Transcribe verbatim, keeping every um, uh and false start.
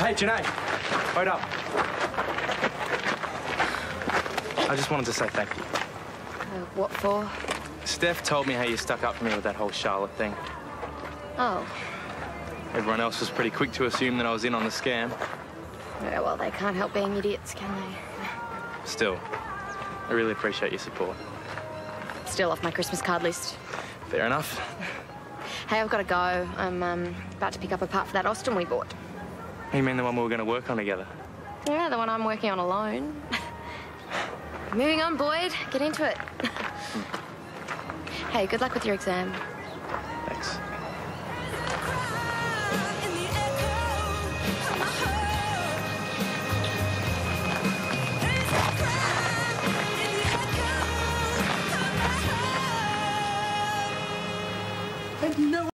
Hey, Janae. Wait up. I just wanted to say thank you. Uh, what for? Steph told me how you stuck up for me with that whole Charlotte thing. Oh. Everyone else was pretty quick to assume that I was in on the scam. Yeah, well, they can't help being idiots, can they? Still, I really appreciate your support. Still off my Christmas card list. Fair enough. Hey, I've got to go. I'm um, about to pick up a part for that Austin we bought. You mean the one we were going to work on together? Yeah, the one I'm working on alone. Moving on, Boyd. Get into it. Hey, good luck with your exam.